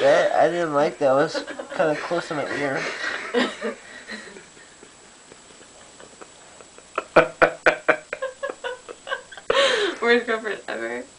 That I didn't like that. It was kind of close to my ear. Worst girlfriend ever.